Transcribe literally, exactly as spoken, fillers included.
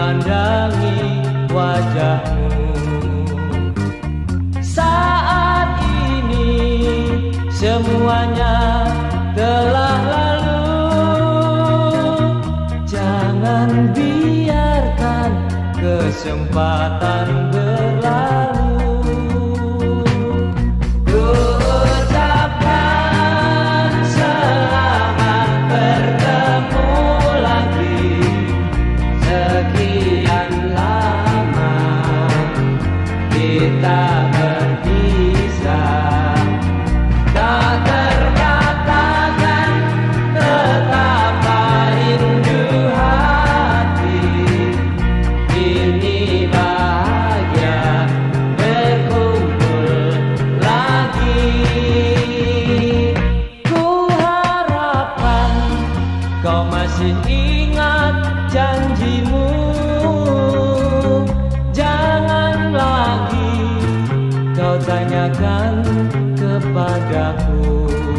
memandangi wajahmu. Saat ini semuanya telah lalu, jangan biarkan kesempatan berlalu. Kita berpisah, tak terkatakan betapa rindu hati ini bahagia berkumpul lagi. Ku harapkan kau masih ingat janjimu. Jangan lagi kau tanyakan kepadaku.